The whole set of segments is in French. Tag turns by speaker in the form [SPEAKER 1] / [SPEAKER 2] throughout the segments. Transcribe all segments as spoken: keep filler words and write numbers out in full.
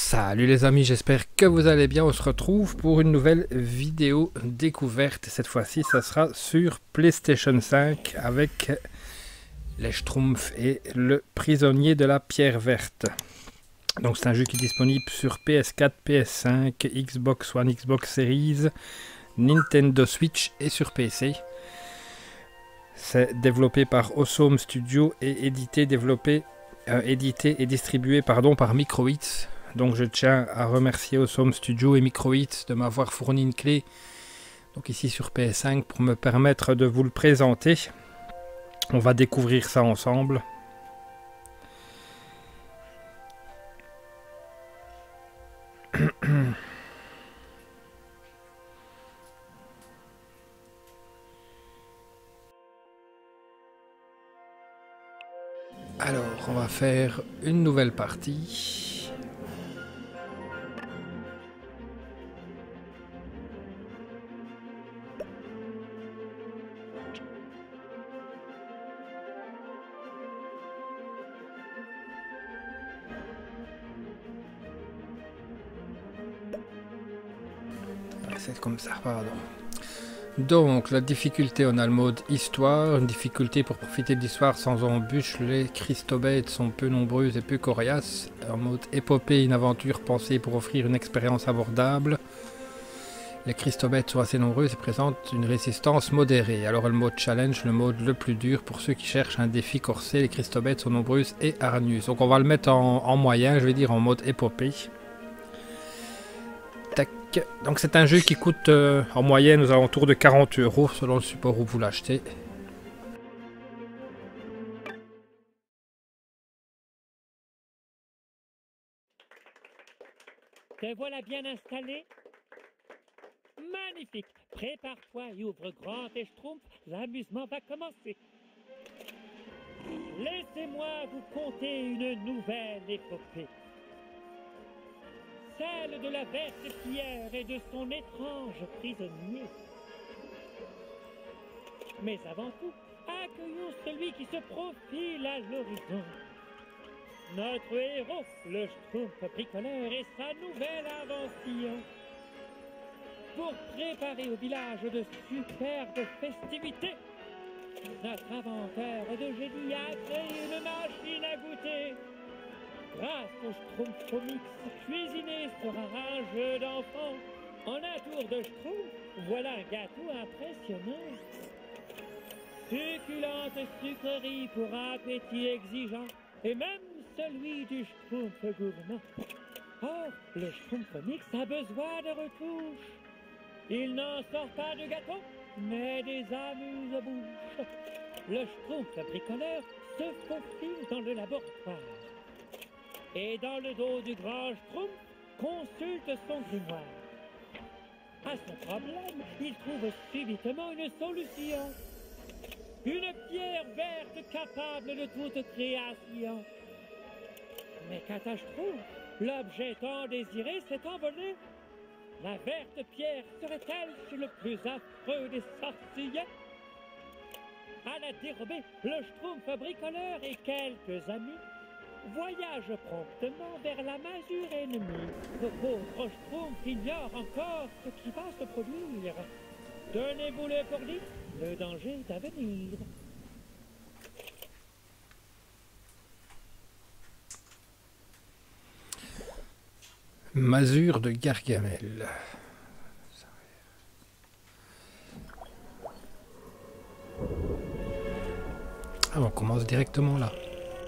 [SPEAKER 1] Salut les amis, j'espère que vous allez bien. On se retrouve pour une nouvelle vidéo découverte. Cette fois-ci, ça sera sur PlayStation cinq avec les Schtroumpfs et le prisonnier de la pierre verte. Donc c'est un jeu qui est disponible sur P S quatre, P S cinq, Xbox One, Xbox Series, Nintendo Switch et sur P C. C'est développé par Awesome Studio et édité, développé, euh, édité et distribué pardon, par Microids. Donc je tiens à remercier Awesome Studio et Microids de m'avoir fourni une clé donc ici sur P S cinq pour me permettre de vous le présenter. On va découvrir ça ensemble. Alors on va faire une nouvelle partie. C'est comme ça, pardon. Donc, la difficulté, on a le mode histoire, une difficulté pour profiter de l'histoire sans embûches. Les cristobêtes sont peu nombreuses et peu coriaces. En mode épopée, une aventure pensée pour offrir une expérience abordable. Les cristobêtes sont assez nombreuses et présentent une résistance modérée. Alors, le mode challenge, le mode le plus dur pour ceux qui cherchent un défi corsé. Les cristobêtes sont nombreuses et hargneuses. Donc, on va le mettre en, en moyen, je vais dire en mode épopée. Tac. Donc c'est un jeu qui coûte euh, en moyenne aux alentours de quarante euros selon le support où vous l'achetez.
[SPEAKER 2] Te voilà bien installé? Magnifique! Prépare-toi et ouvre grand tes schtroumpfs, l'amusement va commencer. Laissez-moi vous conter une nouvelle épopée. Celle de la verte pierre et de son étrange prisonnier. Mais avant tout, accueillons celui qui se profile à l'horizon. Notre héros, le Schtroumpf bricoleur et sa nouvelle invention. Pour préparer au village de superbes festivités, notre inventeur de génie a créé une machine à goûter. Grâce au Schtroumpfomix, cuisiner sera un jeu d'enfant. En un tour de Schtroumpf, voilà un gâteau impressionnant. Succulente sucrerie pour appétit exigeant, et même celui du Schtroumpf gourmand. Or, le Schtroumpfomix a besoin de retouches. Il n'en sort pas de gâteau, mais des amuse-bouches. Le Schtroumpf bricoleur se faufile dans le laboratoire. Et dans le dos du grand Schtroumpf, consulte son grimoire. À son problème, il trouve subitement une solution. Une pierre verte capable de toute création. Mais quant à Schtroumpf, l'objet tant désiré s'est envolé. La verte pierre serait-elle chez le plus affreux des sorciers? À la dérobée, le Schtroumpf bricoleur et quelques amis voyage promptement vers la masure ennemie. Le pauvre Schtroumpf ignore encore ce qui va se produire. Tenez-vous-le pour dit, le danger est à venir.
[SPEAKER 1] Masure de Gargamel. Ah, on commence directement là.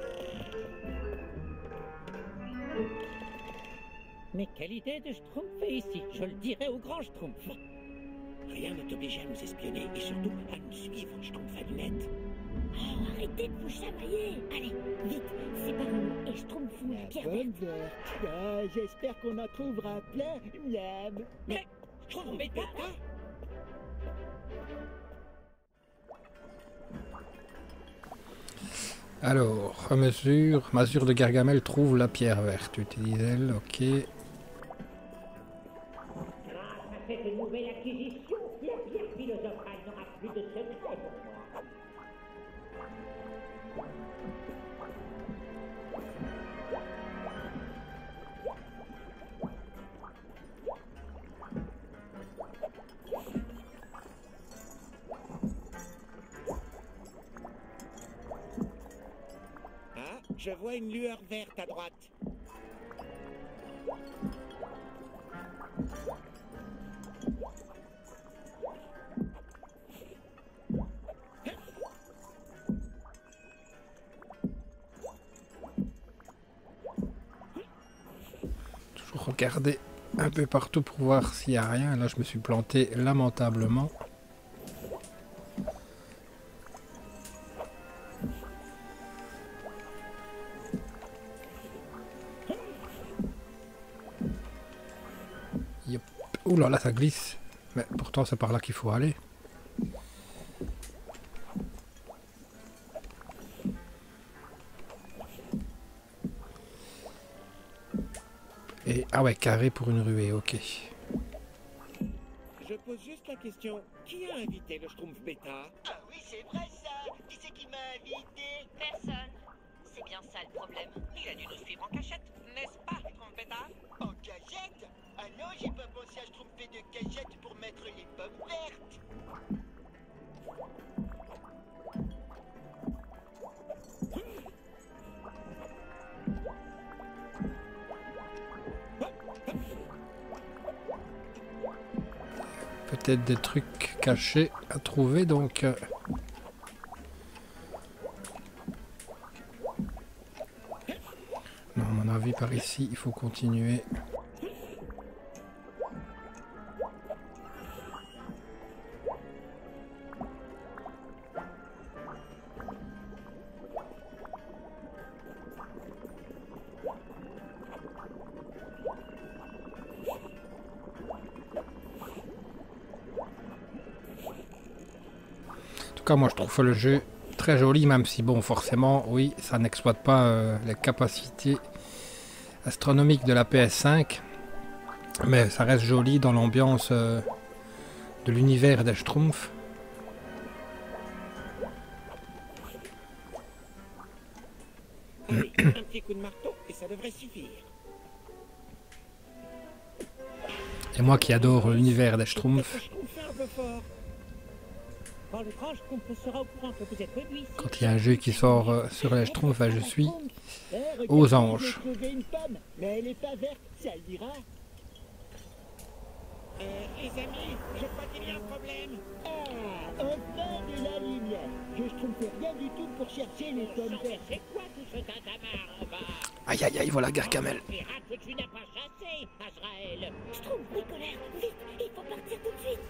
[SPEAKER 2] Mais quelle idée de Schtroumpf est ici? Je le dirai au grand Schtroumpf.
[SPEAKER 3] Rien ne t'oblige à nous espionner et surtout à nous suivre, Schtroumpf allumette.
[SPEAKER 4] Oh, arrêtez de vous chamailler. Allez, vite, c'est par nous et Schtroumpf la pierre verte.
[SPEAKER 5] Ah, j'espère qu'on en trouvera plein, miam.
[SPEAKER 2] Mais, Schtroumpf,
[SPEAKER 1] Alors, mesure, masure de Gargamel trouve la pierre verte. Utilise-elle, ok.
[SPEAKER 4] Grâce à cette nouvelle acquisition, la pierre philosophale n'aura plus de secret pour moi.
[SPEAKER 3] Je vois une lueur verte à droite.
[SPEAKER 1] Toujours regarder un peu partout pour voir s'il n'y a rien. Là, je me suis planté lamentablement. Yep. Ouh là là, ça glisse. Mais pourtant, c'est par là qu'il faut aller. Et, ah ouais, carré pour une ruée, ok.
[SPEAKER 3] Je pose juste la question, qui a invité le Schtroumpf Bêta?
[SPEAKER 6] Ah oui, c'est vrai ça. Qui c'est qui m'a invité?
[SPEAKER 7] Personne. C'est bien ça le problème.
[SPEAKER 6] Il a dû nous suivre en cachette, n'est-ce pas, Schtroumpf Bêta? En cachette? Ah non, j'ai pas pensé à Schtroumpfer de cachette pour mettre les pommes vertes.
[SPEAKER 1] Peut-être des trucs cachés à trouver, donc... Euh... Non, à mon avis, par ici, il faut continuer. Moi je trouve le jeu très joli, même si bon forcément oui ça n'exploite pas euh, les capacités astronomiques de la P S cinq, mais ça reste joli dans l'ambiance euh, de l'univers des Schtroumpfs.
[SPEAKER 3] Allez, un petit coup de marteau et ça devrait suffire.
[SPEAKER 1] Et moi qui adore l'univers des Schtroumpfs,
[SPEAKER 3] Schtroumpf un peu fort.
[SPEAKER 2] Quand le grand Schtroumpf sera au courant que vous êtes venu ici,
[SPEAKER 1] quand il y a un jeu qui sort euh, sur les Schtroumpfs, ben, je suis aux anges.
[SPEAKER 5] J'ai trouvé une pomme, mais elle est pas verte, ça le dira.
[SPEAKER 3] Euh, les amis, je crois qu'il y a un problème.
[SPEAKER 5] Ah, enfin de la lumière. Je ne trouve rien du tout pour chercher les pommes vertes.
[SPEAKER 4] C'est quoi tout ce tintamarre en bas?
[SPEAKER 1] Aïe aïe aïe, voilà Gargamel.
[SPEAKER 4] Pirate que tu n'as pas chassé, Azraël.
[SPEAKER 7] Schtroumpf, bricolaire, vite, il faut partir tout de suite.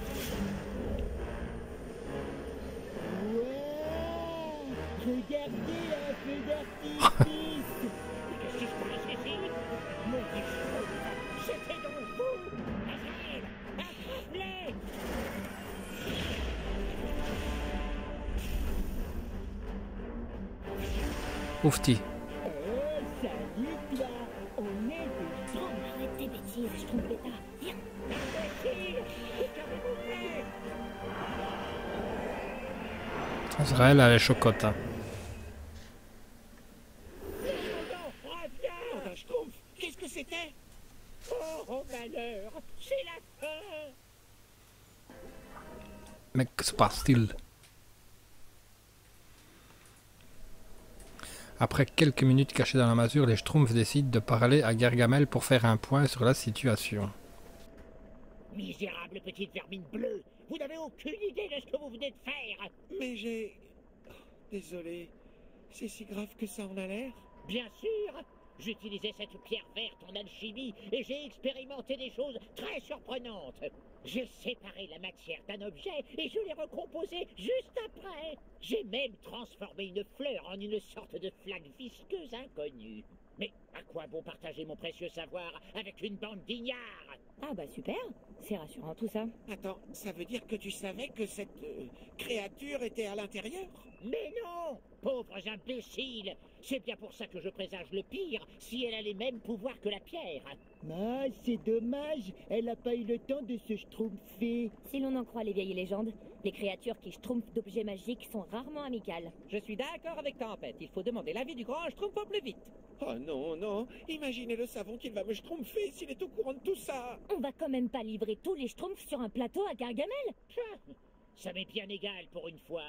[SPEAKER 5] Ouais, regardez un peu d'artifice.
[SPEAKER 4] Qu'est-ce qui se passe ici? Mon petit Schtroumpf, c'était donc vous! Azraël, attrape-les!
[SPEAKER 1] Oufti.
[SPEAKER 5] Oh, salut toi. On est des Schtroumpfs.
[SPEAKER 7] Arrête tes bêtises, Schtroumpf Bêta. Viens.
[SPEAKER 4] Imbécile! Qu'avez-vous fait?
[SPEAKER 1] Azraël a les chocottes. Hein.
[SPEAKER 3] Oh, un Schtroumpf, qu'est-ce que c'était?
[SPEAKER 4] Oh, oh malheur! C'est la fin!
[SPEAKER 1] Mais que se passe-t-il? Après quelques minutes cachées dans la masure, les Schtroumpfs décident de parler à Gargamel pour faire un point sur la situation.
[SPEAKER 4] Misérable petite vermine bleue! Vous n'avez aucune idée de ce que vous venez de faire!
[SPEAKER 3] Mais j'ai... Oh, désolé, c'est si grave que ça en a l'air?
[SPEAKER 4] Bien sûr! J'utilisais cette pierre verte en alchimie et j'ai expérimenté des choses très surprenantes. J'ai séparé la matière d'un objet et je l'ai recomposé juste après. J'ai même transformé une fleur en une sorte de flaque visqueuse inconnue. Mais à quoi bon partager mon précieux savoir avec une bande d'ignards?
[SPEAKER 7] Ah bah super, c'est rassurant tout ça.
[SPEAKER 3] Attends, ça veut dire que tu savais que cette euh, créature était à l'intérieur?
[SPEAKER 4] Mais non! Pauvres imbéciles! C'est bien pour ça que je présage le pire, si elle a les mêmes pouvoirs que la pierre.
[SPEAKER 5] Ah, c'est dommage. Elle n'a pas eu le temps de se schtroumpfer.
[SPEAKER 7] Si l'on en croit les vieilles légendes, les créatures qui schtroumpfent d'objets magiques sont rarement amicales.
[SPEAKER 8] Je suis d'accord avec Tempête, il faut demander l'avis du grand Schtroumpf au plus vite.
[SPEAKER 3] Oh non, non, imaginez le savon qu'il va me schtroumpfer s'il est au courant de tout ça.
[SPEAKER 7] On va quand même pas livrer tous les schtroumpfs sur un plateau à Gargamel.
[SPEAKER 4] Ça m'est bien égal pour une fois.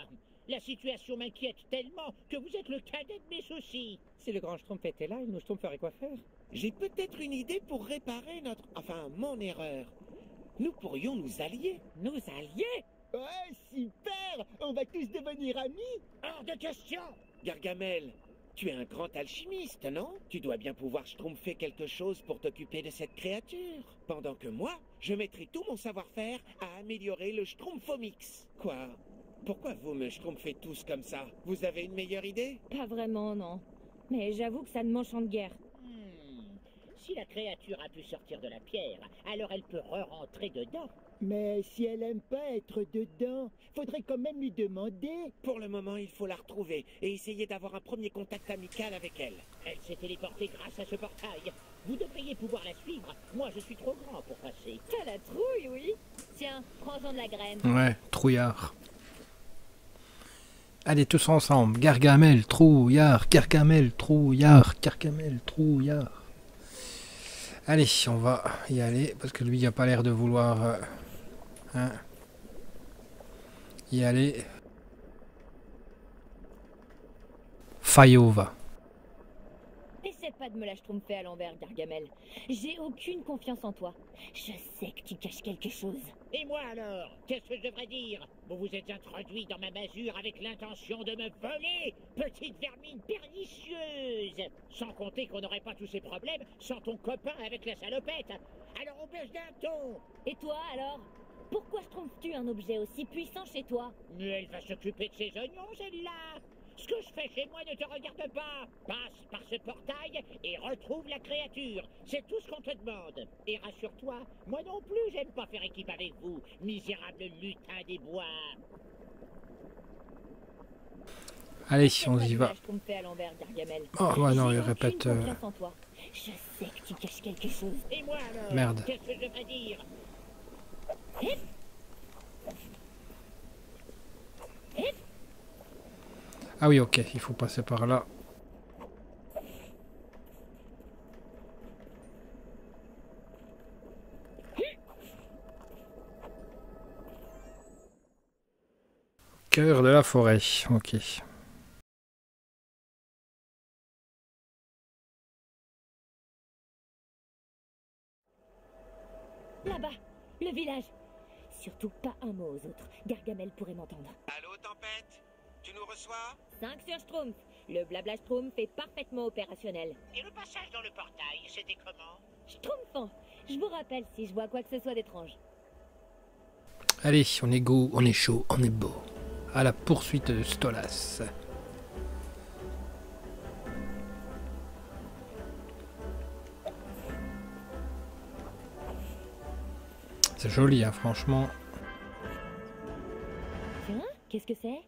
[SPEAKER 4] La situation m'inquiète tellement que vous êtes le cadet de mes soucis.
[SPEAKER 8] Si le grand Schtroumpf était là, il nous Schtroumpferait quoi faire?
[SPEAKER 3] J'ai peut-être une idée pour réparer notre... Enfin, mon erreur. Nous pourrions nous allier.
[SPEAKER 4] Nous allier?
[SPEAKER 5] Ouais, super! On va tous devenir amis!
[SPEAKER 4] Hors de question!
[SPEAKER 3] Gargamel, tu es un grand alchimiste, non? Tu dois bien pouvoir schtroumpfer quelque chose pour t'occuper de cette créature. Pendant que moi, je mettrai tout mon savoir-faire à améliorer le Schtroumpfomix. Quoi? Pourquoi vous me schtroumpfez tous comme ça? Vous avez une meilleure idée?
[SPEAKER 7] Pas vraiment, non. Mais j'avoue que ça ne m'enchante guère.
[SPEAKER 4] Hmm. Si la créature a pu sortir de la pierre, alors elle peut re-rentrer dedans.
[SPEAKER 5] Mais si elle aime pas être dedans, faudrait quand même lui demander.
[SPEAKER 3] Pour le moment, il faut la retrouver et essayer d'avoir un premier contact amical avec elle.
[SPEAKER 4] Elle s'est téléportée grâce à ce portail. Vous devriez pouvoir la suivre. Moi, je suis trop grand pour passer.
[SPEAKER 7] T'as la trouille, oui. Tiens, prends-en de la graine.
[SPEAKER 1] Ouais, trouillard. Allez, tous ensemble. Gargamel, trouillard, Gargamel, trouillard, Gargamel, trouillard. Allez, on va y aller, parce que lui, il n'a pas l'air de vouloir euh, hein, y aller. Fayova.
[SPEAKER 7] Essaie pas de me la schtroumpfer à l'envers, Gargamel. J'ai aucune confiance en toi. Je sais que tu caches quelque chose.
[SPEAKER 4] Et moi alors? Qu'est-ce que je devrais dire? Vous vous êtes introduit dans ma masure avec l'intention de me voler, petite vermine pernicieuse. Sans compter qu'on n'aurait pas tous ces problèmes sans ton copain avec la salopette. Alors on baisse d'un ton.
[SPEAKER 7] Et toi, alors? Pourquoi schtroumpfes-tu un objet aussi puissant chez toi?
[SPEAKER 4] Mais elle va s'occuper de ses oignons, celle-là. Ce que je fais chez moi ne te regarde pas. Passe par ce portail et retrouve la créature. C'est tout ce qu'on te demande. Et rassure-toi, moi non plus j'aime pas faire équipe avec vous, misérable lutin des bois.
[SPEAKER 1] Allez, on y va. Oh, ouais, non, il répète... Euh...
[SPEAKER 7] Je sais que tu caches quelque chose.
[SPEAKER 4] Et moi alors?
[SPEAKER 1] Merde.
[SPEAKER 4] Qu'est-ce que je devrais dire?
[SPEAKER 7] Hip. Hip.
[SPEAKER 1] Ah oui, ok, il faut passer par là. Cœur de la forêt, ok.
[SPEAKER 7] Là-bas, le village. Surtout pas un mot aux autres. Gargamel pourrait m'entendre.
[SPEAKER 3] Allô, Tempête? Tu nous reçois?
[SPEAKER 7] cinq sur Schtroumpf. Le blabla Schtroumpf est parfaitement opérationnel.
[SPEAKER 4] Et le passage dans le portail, c'était comment?
[SPEAKER 7] Schtroumpfant. Je vous rappelle si je vois quoi que ce soit d'étrange.
[SPEAKER 1] Allez, on est go, on est chaud, on est beau. À la poursuite de Stolas. C'est joli, hein, franchement.
[SPEAKER 7] Tiens, qu'est-ce que c'est?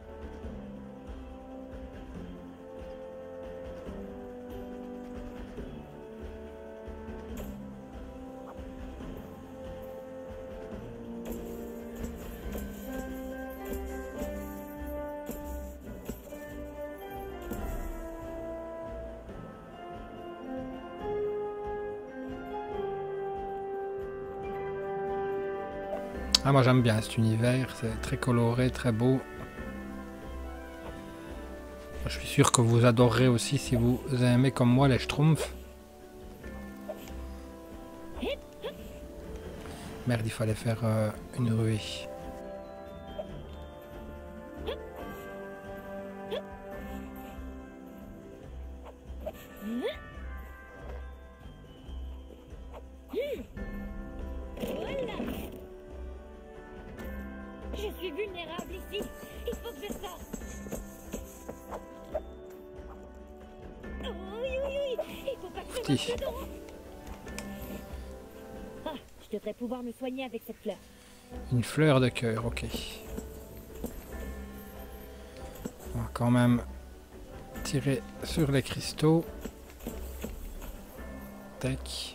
[SPEAKER 1] Ah, moi j'aime bien cet univers, c'est très coloré, très beau. Je suis sûr que vous adorerez aussi si vous aimez comme moi les Schtroumpfs. Merde, il fallait faire euh, une ruée.
[SPEAKER 7] Je suis vulnérable ici. Il faut que je sorte. Oh, oui, oui, oui. Il faut pas que je marche dedans. Ah, je devrais pouvoir me soigner avec cette fleur.
[SPEAKER 1] Une fleur de cœur, ok. On va quand même tirer sur les cristaux. Tac.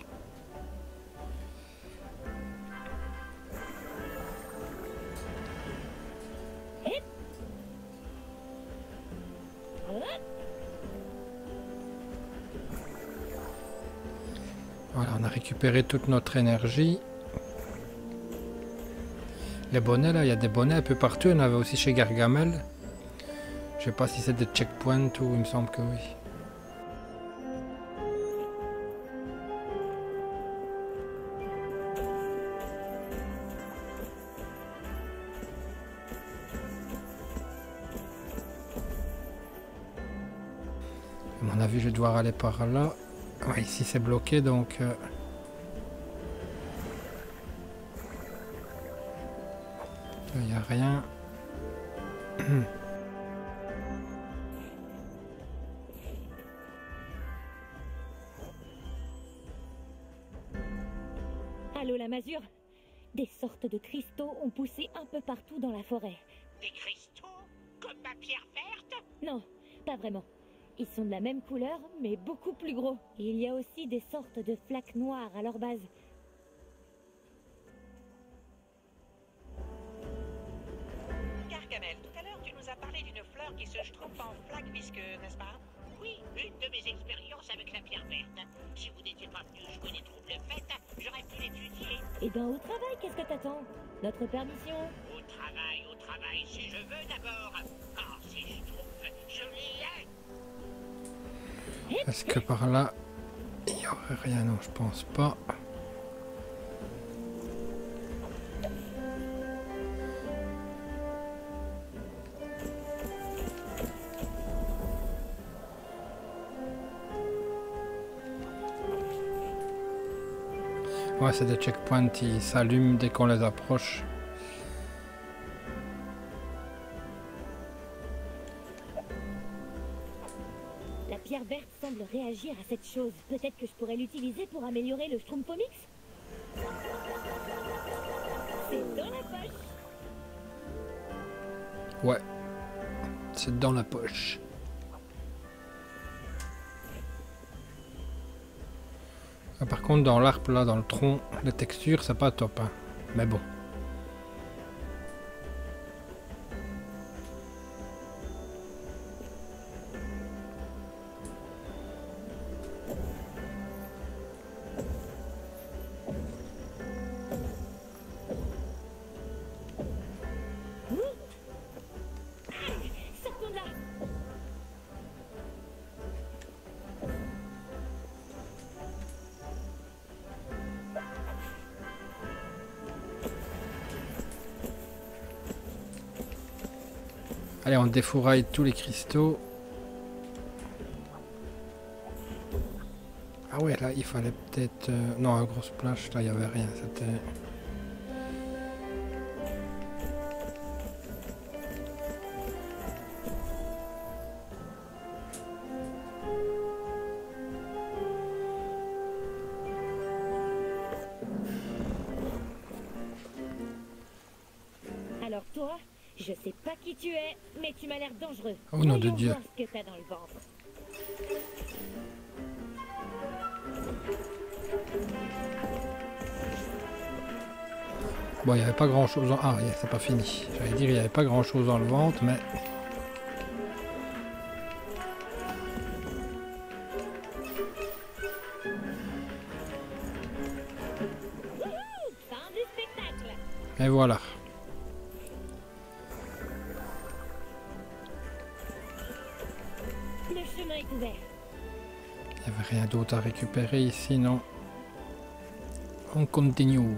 [SPEAKER 1] Voilà, on a récupéré toute notre énergie. Les bonnets, là, il y a des bonnets un peu partout. Il y en avait aussi chez Gargamel. Je sais pas si c'est des checkpoints ou il me semble que oui. À mon avis, je vais devoir aller par là. Ouais, ici c'est bloqué donc... Euh... il n'y a rien.
[SPEAKER 7] Allô la masure? Des sortes de cristaux ont poussé un peu partout dans la forêt.
[SPEAKER 4] Des cristaux? Comme ma pierre verte?
[SPEAKER 7] Non, pas vraiment. Ils sont de la même couleur, mais beaucoup plus gros. Et il y a aussi des sortes de flaques noires à leur base.
[SPEAKER 9] Gargamel, tout à l'heure tu nous as parlé d'une fleur qui se schtroumpfe en flaque visqueuse, n'est-ce pas?
[SPEAKER 4] Oui, une de mes expériences avec la pierre verte. Si vous n'étiez pas venu jouer des troubles faites, j'aurais pu l'étudier.
[SPEAKER 7] Eh ben au travail, qu'est-ce que t'attends? Notre permission?
[SPEAKER 4] Au travail, au travail, si je veux d'abord. Ah, si je trouve, je l'y ai.
[SPEAKER 1] Est-ce que par là, il n'y aurait rien? Non, je pense pas. Ouais, c'est des checkpoints qui s'allument dès qu'on les approche.
[SPEAKER 7] La pierre verte semble réagir à cette chose. Peut-être que je pourrais l'utiliser pour améliorer le Schtroumpfomix? C'est dans la poche.
[SPEAKER 1] Ouais, c'est dans la poche. Ah, par contre, dans l'arbre, là, dans le tronc, la texture, c'est pas top. Hein. Mais bon.
[SPEAKER 7] Sortons de là.
[SPEAKER 1] Allez, on défouraille tous les cristaux. Ah ouais, là, il fallait peut-être... Euh... Non, un gros splash, là, il n'y avait rien. C'était...
[SPEAKER 7] Alors toi, je sais pas qui tu es, mais tu m'as l'air dangereux.
[SPEAKER 1] Oh nom de
[SPEAKER 7] Voyons
[SPEAKER 1] Dieu.
[SPEAKER 7] voir ce que t'as dans le ventre.
[SPEAKER 1] Bon, il n'y avait pas grand-chose en... Ah, c'est pas fini. J'allais dire, il n'y avait pas grand-chose dans le ventre, mais...
[SPEAKER 7] Wouhou, fin du spectacle.
[SPEAKER 1] Et voilà.
[SPEAKER 7] Le chemin est ouvert.
[SPEAKER 1] Il n'y avait rien d'autre à récupérer ici, non. On continue.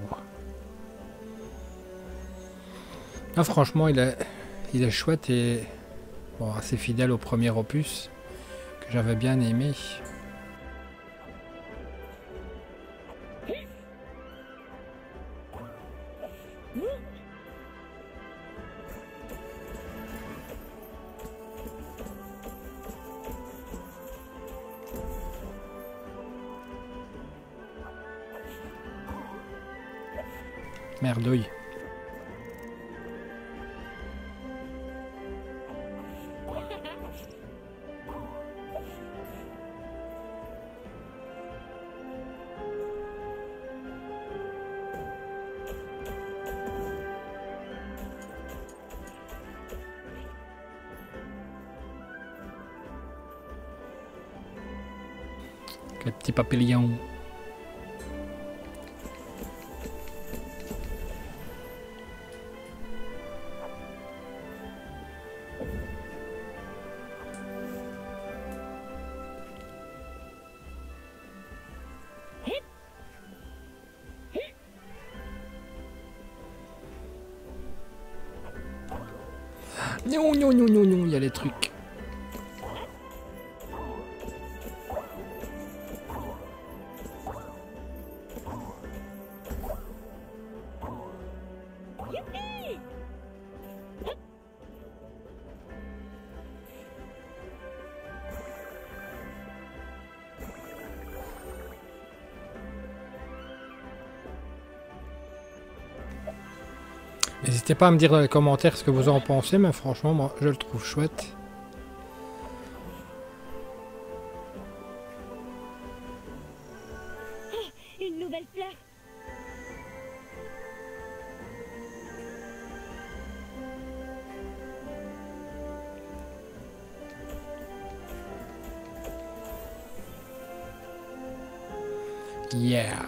[SPEAKER 1] Là, franchement, il est, il est chouette et bon, assez fidèle au premier opus que j'avais bien aimé. Merdouille. Les petits papillons. Non, non, non, non, non, il y a les trucs. N'hésitez pas à me dire dans les commentaires ce que vous en pensez, mais franchement, moi, je le trouve chouette.
[SPEAKER 7] Oh, une nouvelle fleur.
[SPEAKER 1] Yeah.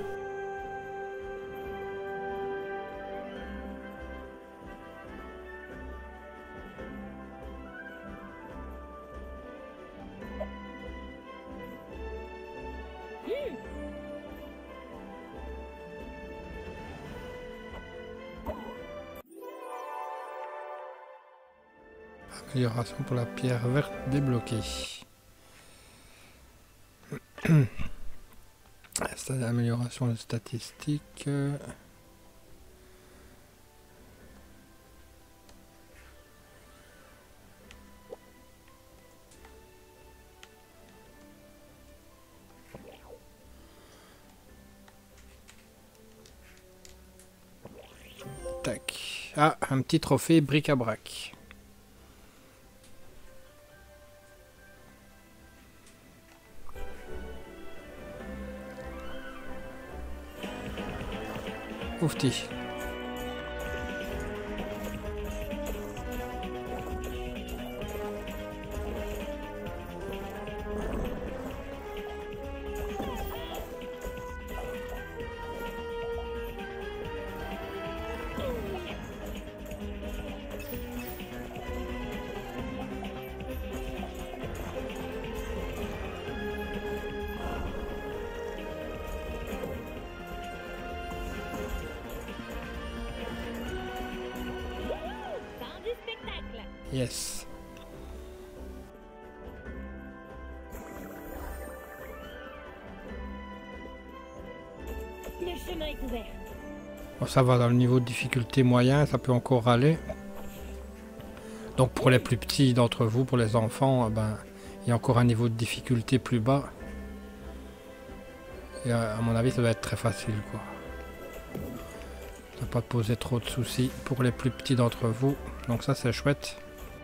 [SPEAKER 1] Amélioration pour la pierre verte débloquée. C'est l'amélioration de statistiques. Tac. Ah, un petit trophée bric-à-brac. Oufti. Yes.
[SPEAKER 7] Le chemin est ouvert.
[SPEAKER 1] Bon, ça va dans le niveau de difficulté moyen, ça peut encore aller. Donc pour les plus petits d'entre vous, pour les enfants, ben, il y a encore un niveau de difficulté plus bas. Et à mon avis, ça doit être très facile, quoi. Ça ne va pas poser trop de soucis pour les plus petits d'entre vous. Donc ça, c'est chouette.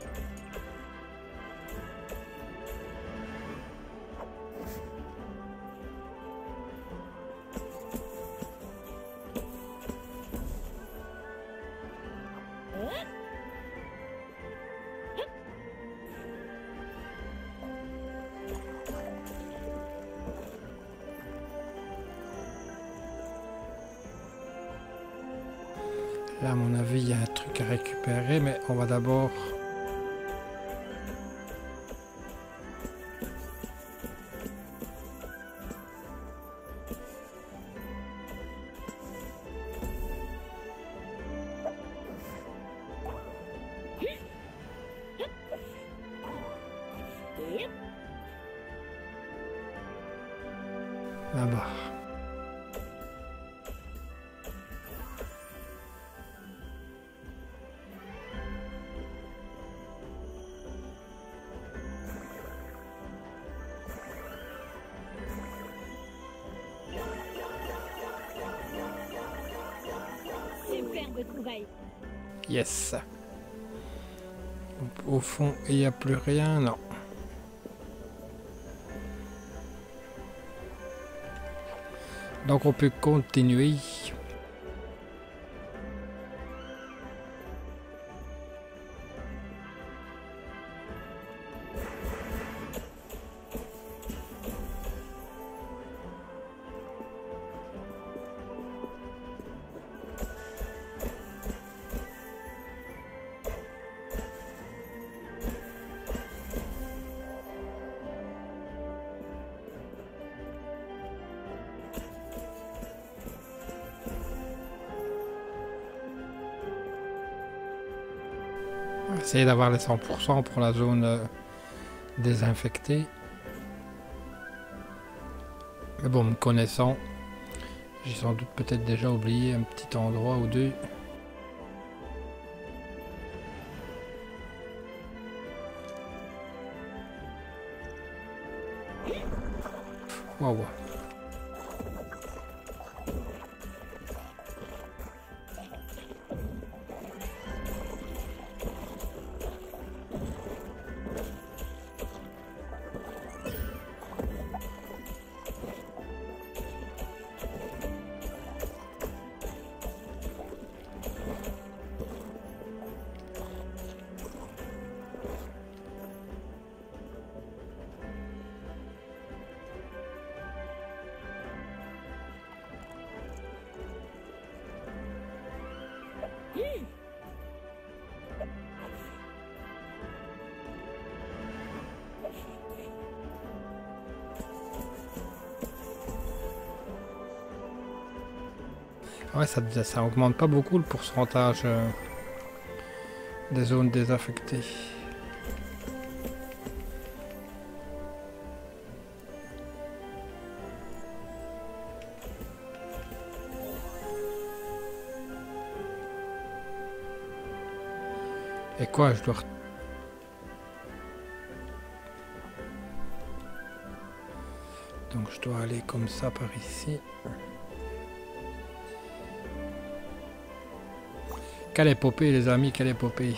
[SPEAKER 1] Là, à mon avis, il y a un truc à récupérer, mais on va d'abord... Là-bas.
[SPEAKER 7] Superbe trouvaille.
[SPEAKER 1] Yes. Au fond, il n'y a plus rien, non. Donc on peut continuer. Essayer d'avoir les cent pour cent pour la zone euh, désinfectée. Mais bon, me connaissant, j'ai sans doute peut-être déjà oublié un petit endroit ou deux. Waouh. Ouais, ça, ça augmente pas beaucoup le pourcentage euh, des zones désaffectées. Et quoi, je dois... Donc je dois aller comme ça par ici. Quelle épopée les amis, quelle épopée.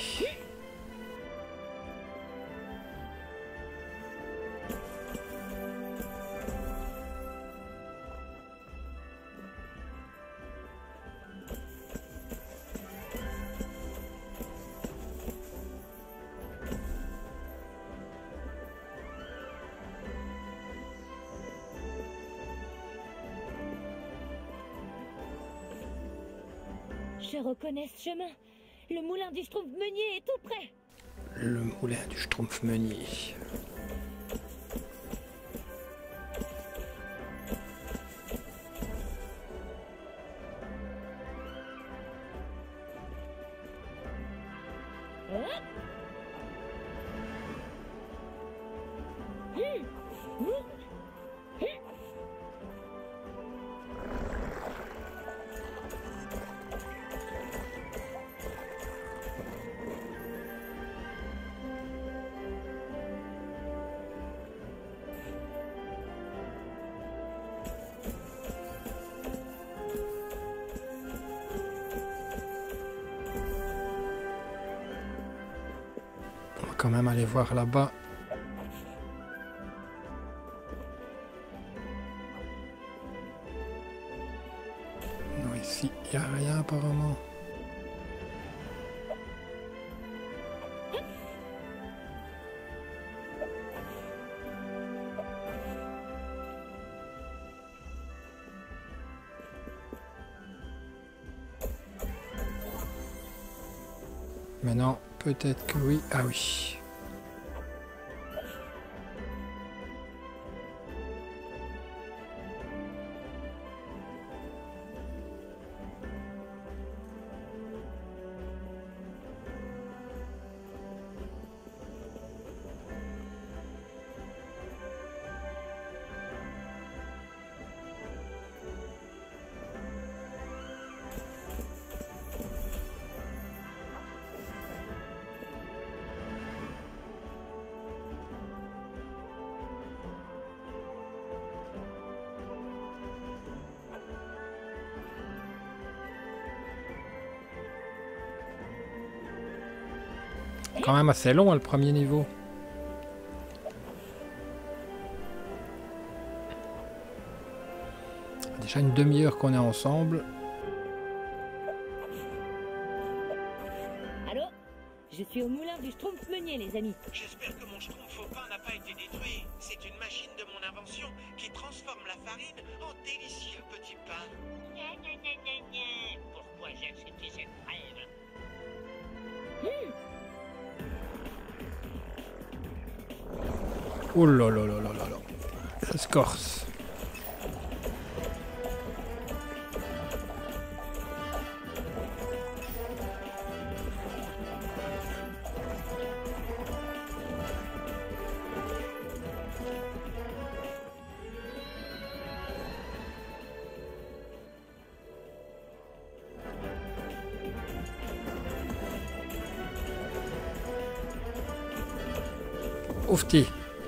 [SPEAKER 7] Je reconnais ce chemin. Le moulin du Schtroumpf-Meunier est tout près.
[SPEAKER 1] Le moulin du Schtroumpf-Meunier. Quand même aller voir là-bas. Non, ici, il n'y a rien apparemment. Mais non, peut-être que oui. Ah oui. Quand même assez long hein, le premier niveau. Déjà une demi-heure qu'on est ensemble.
[SPEAKER 7] Allô? Je suis au moulin du Schtroumpf-Meunier, les amis.
[SPEAKER 6] J'espère que mon Schtroumpf-Faux-Pain n'a pas été détruit. C'est une machine de mon invention qui transforme la farine en délicieux petit pain.
[SPEAKER 4] Gna, gna, gna, gna, gna. Pourquoi j'ai accepté cette trêve?
[SPEAKER 7] Mmh.
[SPEAKER 1] Oh là là là là là là. Ça se corse. oufti.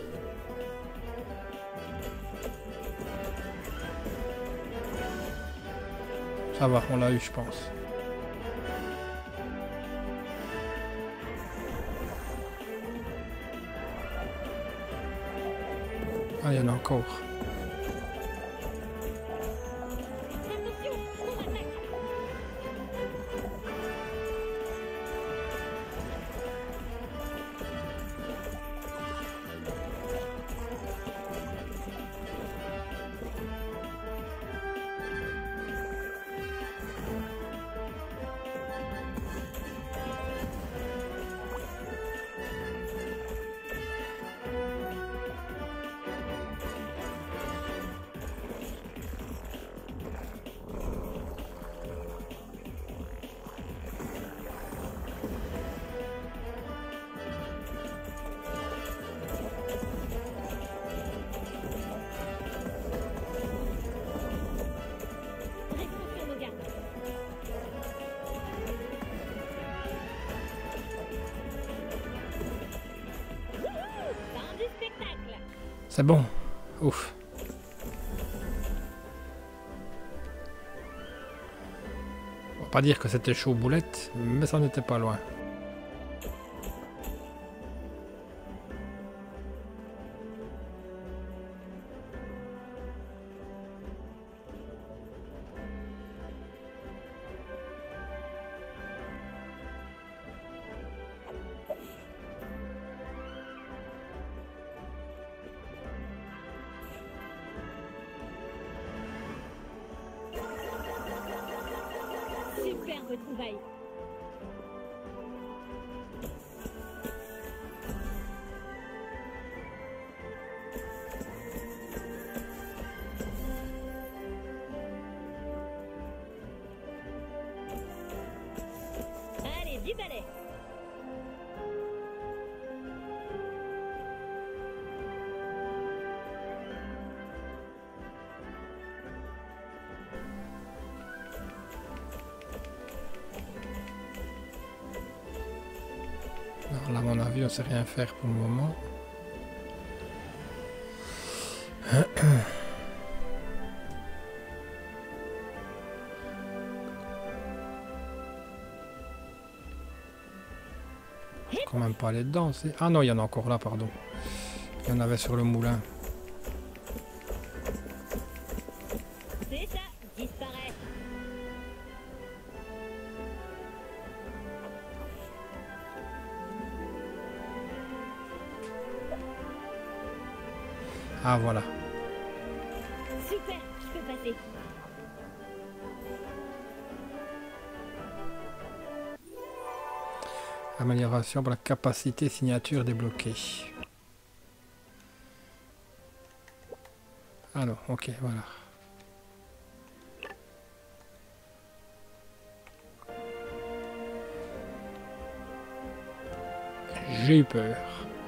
[SPEAKER 1] Ça va, on l'a eu, je pense. Ah, il y en a encore. C'est bon. Ouf. On va pas dire que c'était chaud boulette, mais ça n'était pas loin.
[SPEAKER 7] Superbe trouvaille. Allez, du balai.
[SPEAKER 1] Alors là, à mon avis, on ne sait rien faire pour le moment. Je ne peux même pas aller dedans. Ah non, il y en a encore là, pardon. Il y en avait sur le moulin.
[SPEAKER 7] C'est ça, disparaît.
[SPEAKER 1] Ah voilà.
[SPEAKER 7] Super, je peux passer.
[SPEAKER 1] Amélioration pour la capacité signature débloquée. Ah non, ok, voilà. J'ai eu peur.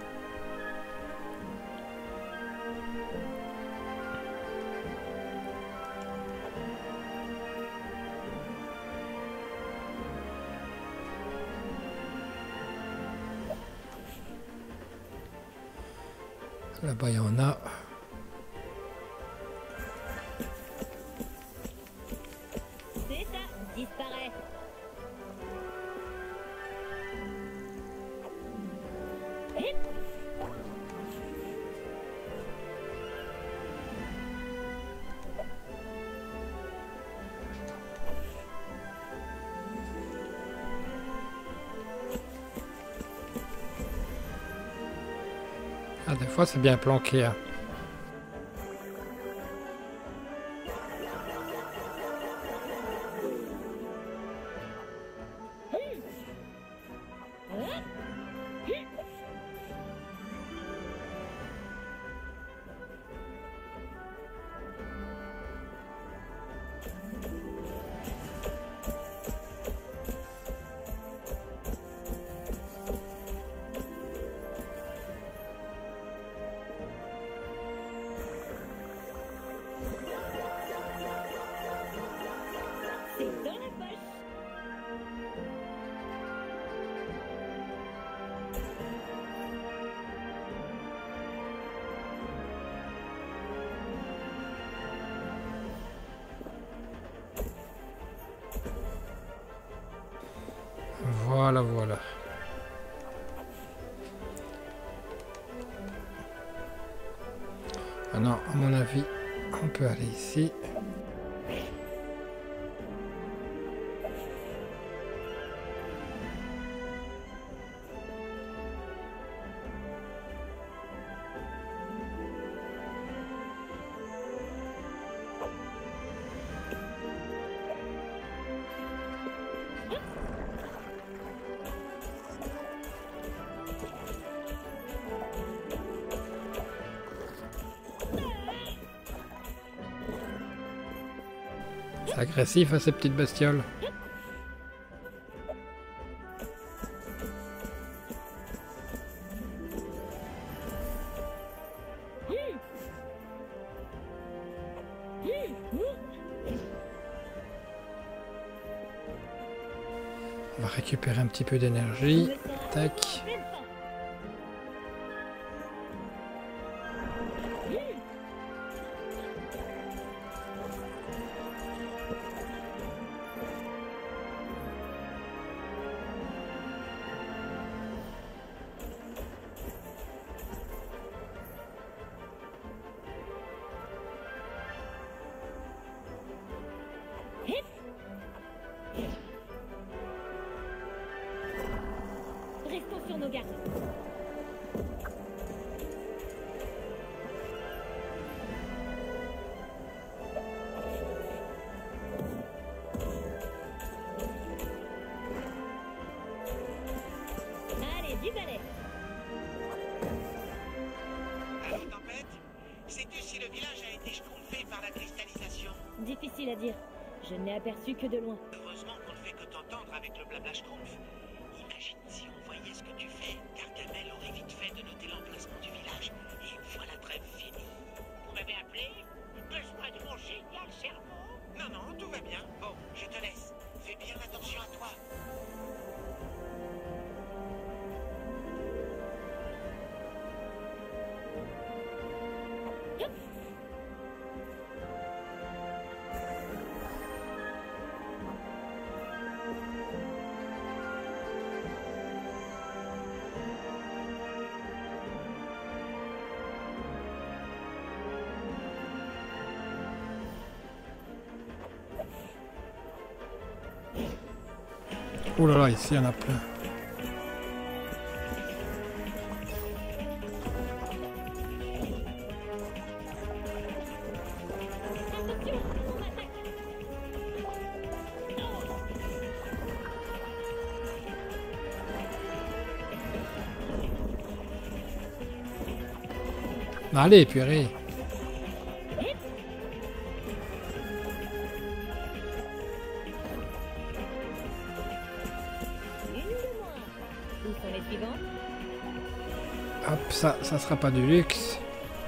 [SPEAKER 1] Là-bas, il y en a.
[SPEAKER 7] C'est ça, disparaît. Hip.
[SPEAKER 1] Ah, des fois, c'est bien planqué. Hein. ici. C'est agressif à ces petites bestioles. On va récupérer un petit peu d'énergie. Tac.
[SPEAKER 7] Restons sur nos gardes. Allez, du balai.
[SPEAKER 6] Alors, Tempête, sais-tu si le village a été schtroumpfé par la cristallisation?
[SPEAKER 7] Difficile à dire. Je ne l'ai aperçu que de loin.
[SPEAKER 6] Heureusement qu'on ne fait que t'entendre avec le blabla schtroumpf. Imagine si on voyait ce que tu fais. Gargamel aurait vite fait de noter l'emplacement du village. Et une fois la trêve finie...
[SPEAKER 4] Vous m'avez appelé? Besoin de mon génial cerveau?
[SPEAKER 6] Non, non, tout va bien. Bon, je te laisse. Fais bien attention à toi.
[SPEAKER 1] Oh là là, ici il y en a plein. Allez, purée. Hop, ça, ça sera pas du luxe.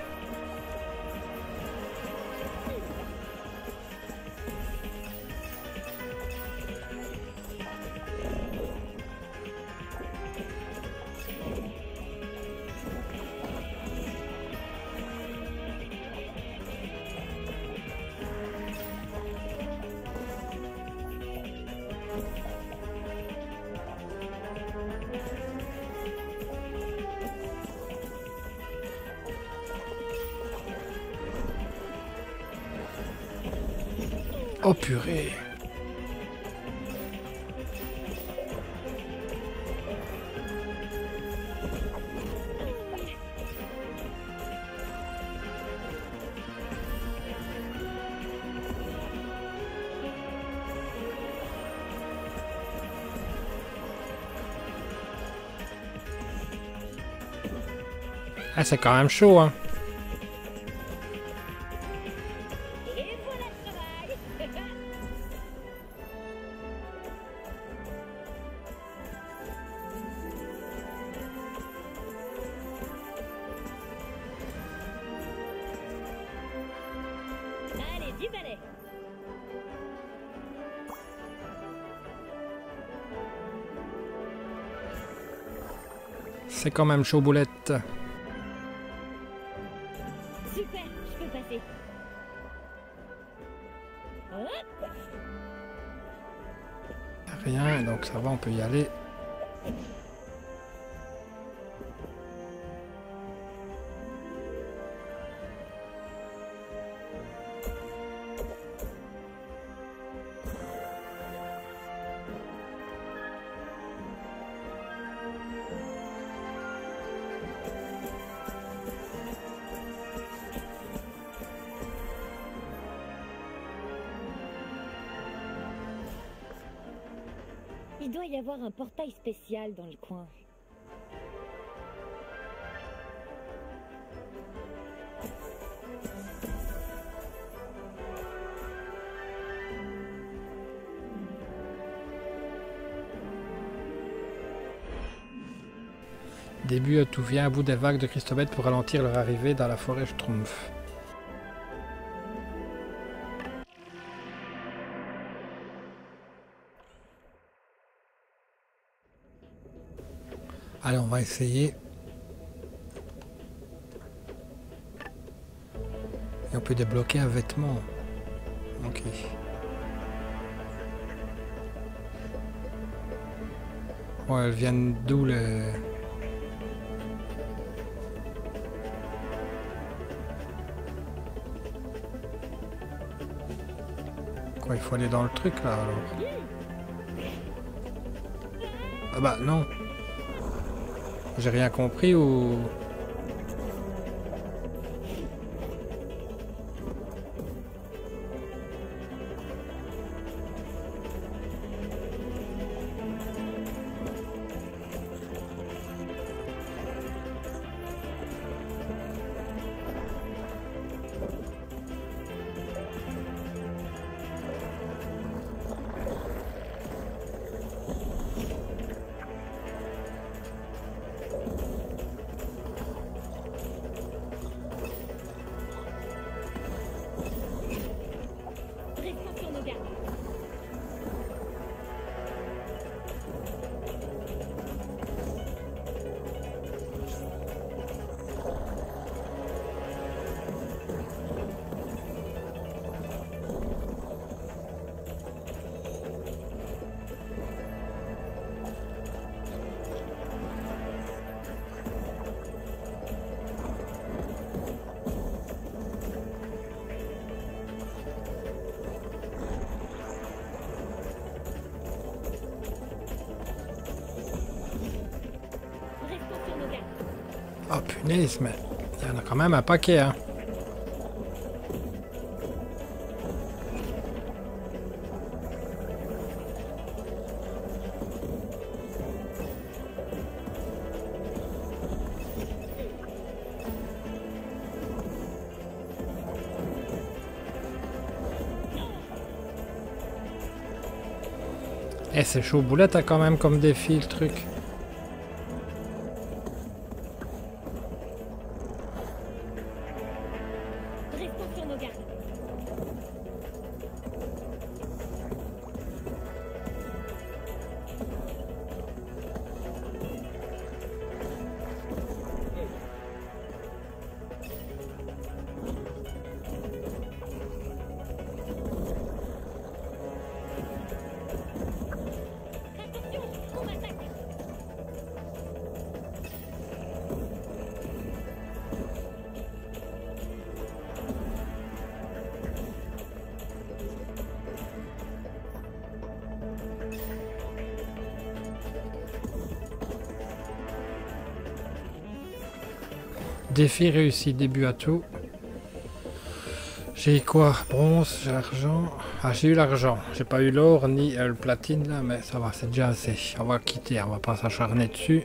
[SPEAKER 1] Oh purée. Ah, c'est quand même chaud, hein.
[SPEAKER 7] Allez, du balai.
[SPEAKER 1] C'est quand même chaud, boulette.
[SPEAKER 7] Super, je peux passer. Hop.
[SPEAKER 1] Rien, donc ça va, on peut y aller.
[SPEAKER 7] Il doit y avoir un portail spécial dans le coin.
[SPEAKER 1] Début à tout vient à bout des vagues de cristobètes pour ralentir leur arrivée dans la forêt Schtroumpf. Allez, on va essayer. Et on peut débloquer un vêtement. Ok. Ouais, elles viennent d'où les... Quoi, il faut aller dans le truc là alors. Ah bah non. J'ai rien compris ou... Oh punaise, mais il y en a quand même un paquet, hein. Eh, c'est chaud boulette, hein, quand même, comme défi, le truc. Défi réussi, début à tout. J'ai quoi? Bronze, j'ai l'argent. Ah, j'ai eu l'argent. J'ai pas eu l'or ni euh, le platine là, mais ça va, c'est déjà assez. On va quitter, on va pas s'acharner dessus.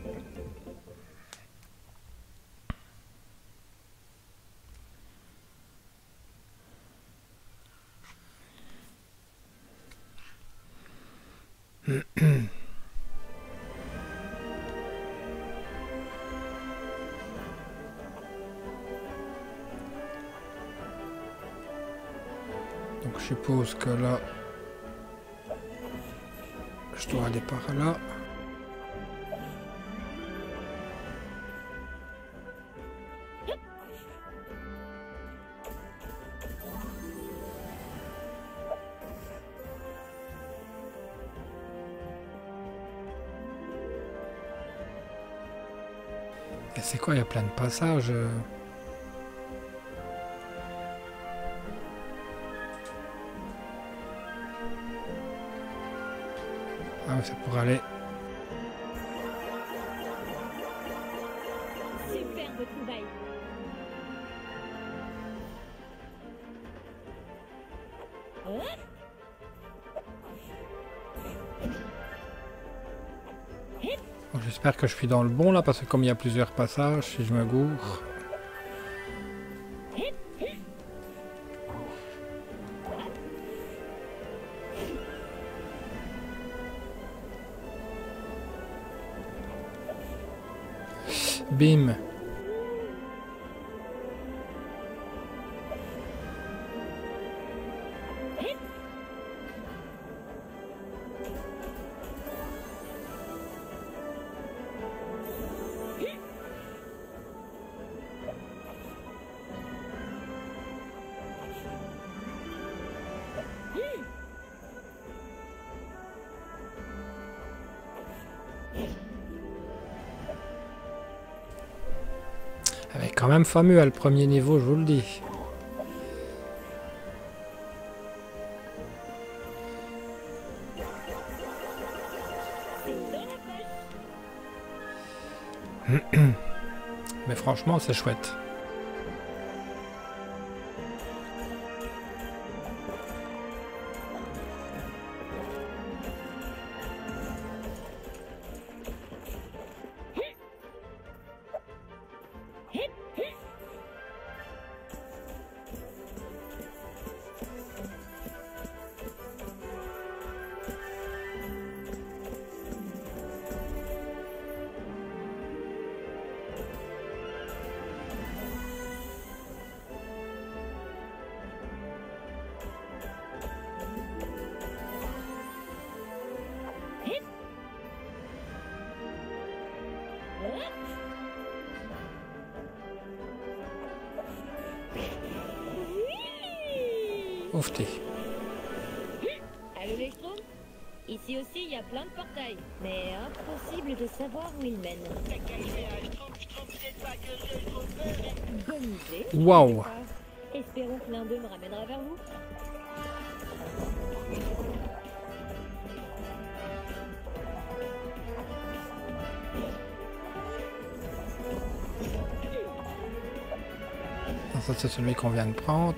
[SPEAKER 1] Donc je suppose que là, je dois aller par là. Et c'est quoi, il y a plein de passages. Ah, c'est pour aller.
[SPEAKER 7] Superbe trouvaille.
[SPEAKER 1] Bon, j'espère que je suis dans le bon là, parce que comme il y a plusieurs passages, si je me gourre... Bim. Avec quand même fameux à le premier niveau, je vous le dis. Mais franchement, c'est chouette. Oufté.
[SPEAKER 7] Allô les Schtroumpfs? Ici aussi il y a plein de portails, mais impossible de savoir où ils mènent. Bonne idée.
[SPEAKER 1] Waouh.
[SPEAKER 7] Espérons que l'un d'eux me ramènera vers vous.
[SPEAKER 1] Ça c'est celui qu'on vient de prendre.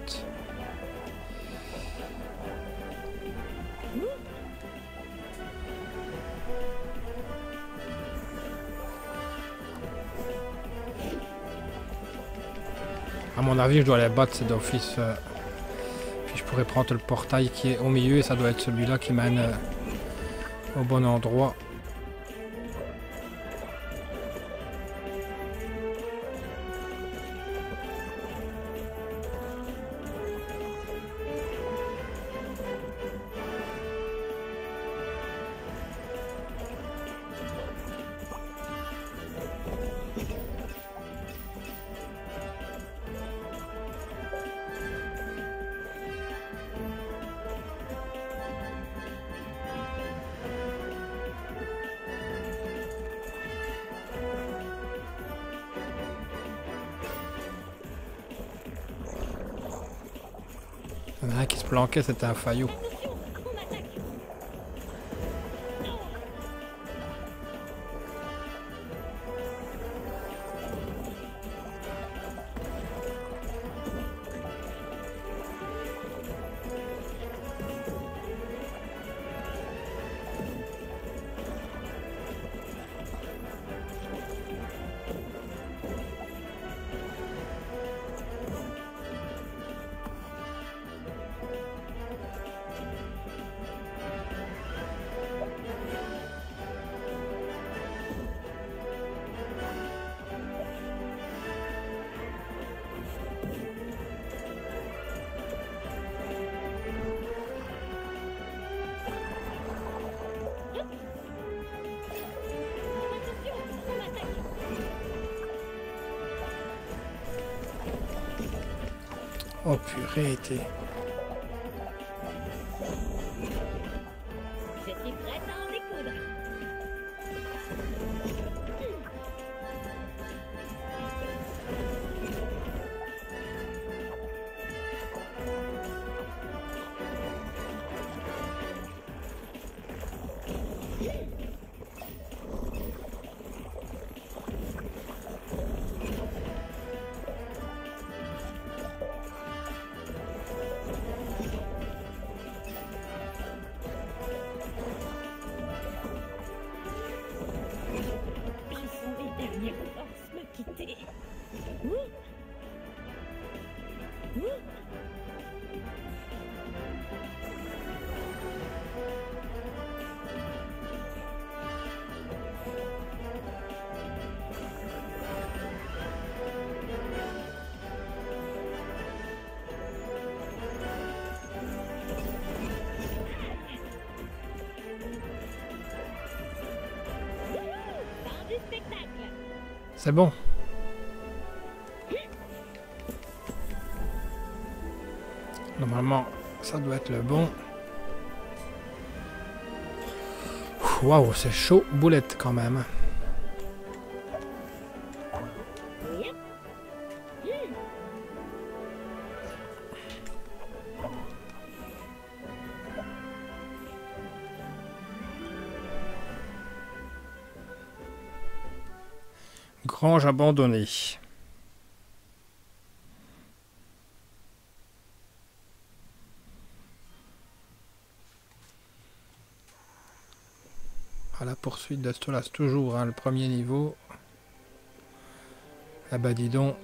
[SPEAKER 1] À mon avis, je dois les battre, c'est d'office. Euh... Puis je pourrais prendre le portail qui est au milieu et ça doit être celui-là qui mène euh, au bon endroit. Il y en a un qui se planquait, c'était un faillot. Oh purée, t'es...
[SPEAKER 7] Je suis prête à en découdre.
[SPEAKER 1] C'est bon. Normalement, ça doit être le bon. Waouh, c'est chaud boulette quand même. Grange abandonnée. À la poursuite de Stolas toujours, hein, le premier niveau. Ah bah dis donc.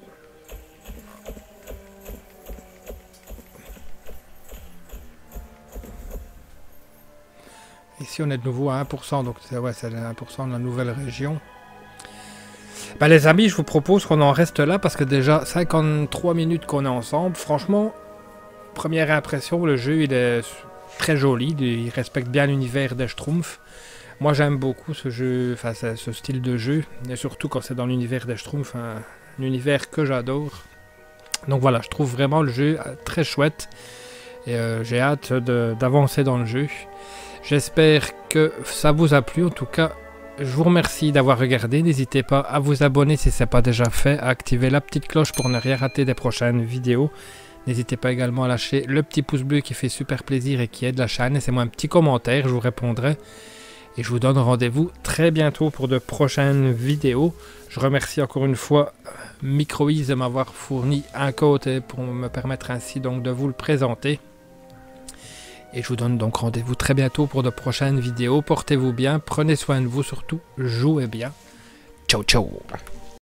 [SPEAKER 1] Ici on est de nouveau à un pour cent, donc c'est ouais, c'est un pour cent de la nouvelle région. Bah les amis, je vous propose qu'on en reste là parce que déjà cinquante-trois minutes qu'on est ensemble. Franchement, première impression, le jeu il est très joli, il respecte bien l'univers des Schtroumpfs. Moi j'aime beaucoup ce jeu, enfin ce style de jeu, et surtout quand c'est dans l'univers des Schtroumpfs, un, un univers que j'adore. Donc voilà, je trouve vraiment le jeu très chouette et euh, j'ai hâte d'avancer dans le jeu. J'espère que ça vous a plu, en tout cas je vous remercie d'avoir regardé, n'hésitez pas à vous abonner si ce n'est pas déjà fait, à activer la petite cloche pour ne rien rater des prochaines vidéos. N'hésitez pas également à lâcher le petit pouce bleu qui fait super plaisir et qui aide la chaîne, laissez-moi un petit commentaire, je vous répondrai. Et je vous donne rendez-vous très bientôt pour de prochaines vidéos. Je remercie encore une fois Microiz de m'avoir fourni un code pour me permettre ainsi donc de vous le présenter. Et je vous donne donc rendez-vous très bientôt pour de prochaines vidéos. Portez-vous bien, prenez soin de vous surtout, jouez bien. Ciao ciao.